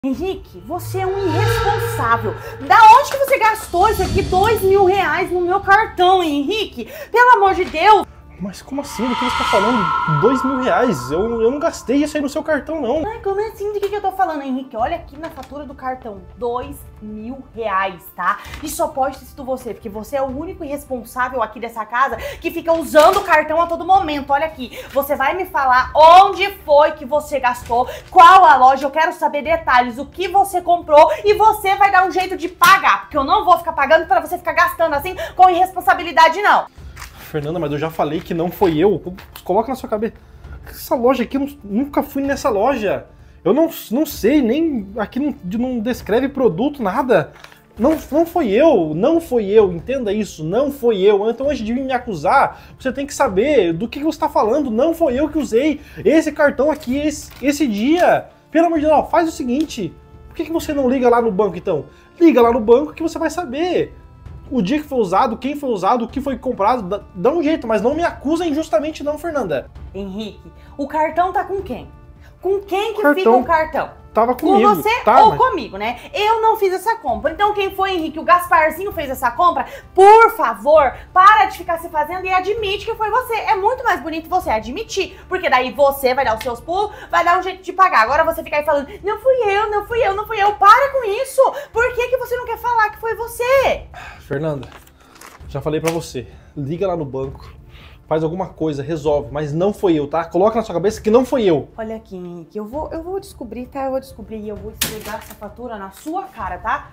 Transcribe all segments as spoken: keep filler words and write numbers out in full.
Henrique, você é um irresponsável. Da onde que você gastou isso aqui, dois mil reais no meu cartão, Henrique? Pelo amor de Deus! Mas como assim? Do que você tá falando? Dois mil reais? Eu, eu não gastei isso aí no seu cartão, não. Ai, como assim? De que, que eu tô falando, Henrique? Olha aqui na fatura do cartão, dois mil reais, tá? E só pode ter sido você, porque você é o único irresponsável aqui dessa casa que fica usando o cartão a todo momento. Olha aqui, você vai me falar onde foi que você gastou, qual a loja, eu quero saber detalhes, o que você comprou e você vai dar um jeito de pagar, porque eu não vou ficar pagando pra você ficar gastando assim com irresponsabilidade, não. Fernanda, mas eu já falei que não foi eu. Coloca na sua cabeça. Essa loja aqui, eu nunca fui nessa loja. Eu não, não sei, nem aqui não, não descreve produto, nada. Não, não foi eu, não foi eu, entenda isso, não foi eu. Então antes de vir me acusar, você tem que saber do que você está falando. Não foi eu que usei esse cartão aqui, esse, esse dia. Pelo amor de Deus, faz o seguinte. Por que, que você não liga lá no banco, então? Liga lá no banco que você vai saber. O dia que foi usado, quem foi usado, o que foi comprado, dá, dá um jeito, mas não me acusa injustamente não, Fernanda. Henrique, o cartão tá com quem? Com quem que cartão fica o cartão? Tava comigo. Com você tá, ou mas... comigo, né? Eu não fiz essa compra. Então quem foi, Henrique? O Gasparzinho fez essa compra? Por favor, para de ficar se fazendo e admite que foi você. É muito mais bonito você admitir, porque daí você vai dar os seus pulos, vai dar um jeito de pagar. Agora você fica aí falando, não fui eu, não fui eu, não fui eu. Para com isso! Por que que você não quer falar que foi você? Fernanda, já falei pra você, liga lá no banco, faz alguma coisa, resolve, mas não foi eu, tá? Coloca na sua cabeça que não foi eu. Olha aqui, Henrique, eu vou, eu vou descobrir, tá? Eu vou descobrir e eu vou esfregar essa fatura na sua cara, tá?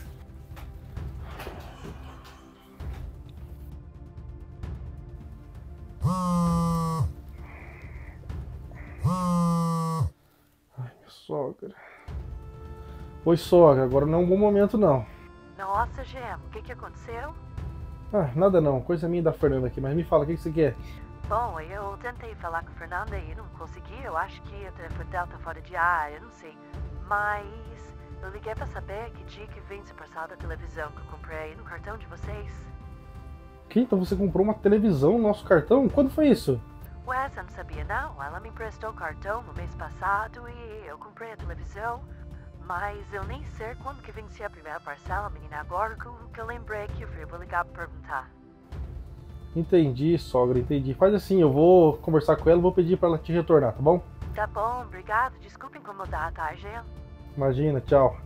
Ai, minha sogra. Oi, sogra, agora não é um bom momento, não. Nossa, Gem, o que que aconteceu? Ah, nada não, coisa minha da Fernanda aqui, mas me fala, o que que você quer? Bom, eu tentei falar com a Fernanda e não consegui, eu acho que o telefone dela tá fora de ar, eu não sei. Mas eu liguei pra saber que dia que vem se passar da televisão que eu comprei no cartão de vocês. Que? Então você comprou uma televisão no nosso cartão? Quando foi isso? Ué, você não sabia não? Ela me emprestou o cartão no mês passado e eu comprei a televisão. Mas eu nem sei quando que vencia a primeira parcela, menina. Agora que eu lembrei que eu falei, vou ligar pra perguntar. Entendi, sogra, entendi. Faz assim, eu vou conversar com ela e vou pedir pra ela te retornar, tá bom? Tá bom, obrigado. Desculpa incomodar, tá, Gem? Imagina, tchau.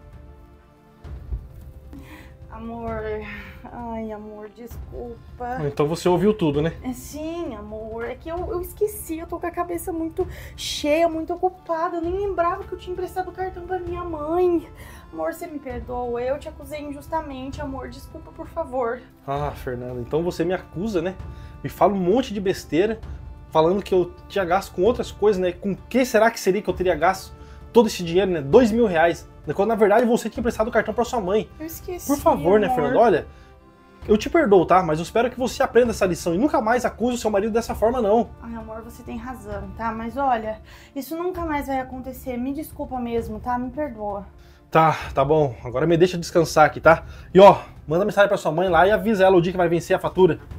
Amor, ai amor, desculpa. Então você ouviu tudo, né? É, sim, amor, é que eu, eu esqueci, eu tô com a cabeça muito cheia, muito ocupada, eu nem lembrava que eu tinha emprestado o cartão pra minha mãe. Amor, você me perdoa, eu te acusei injustamente, amor, desculpa, por favor. Ah, Fernanda, então você me acusa, né? Me fala um monte de besteira, falando que eu tinha gasto com outras coisas, né? Com que será que seria que eu teria gasto todo esse dinheiro, né? Dois mil reais. Quando na verdade você tinha emprestado o cartão pra sua mãe. Eu esqueci, por favor, amor. né, Fernanda? Olha, eu te perdoo, tá? Mas eu espero que você aprenda essa lição e nunca mais acuse o seu marido dessa forma, não. Ai, amor, você tem razão, tá? Mas olha, isso nunca mais vai acontecer. Me desculpa mesmo, tá? Me perdoa. Tá, tá bom. Agora me deixa descansar aqui, tá? E ó, manda mensagem pra sua mãe lá e avisa ela o dia que vai vencer a fatura.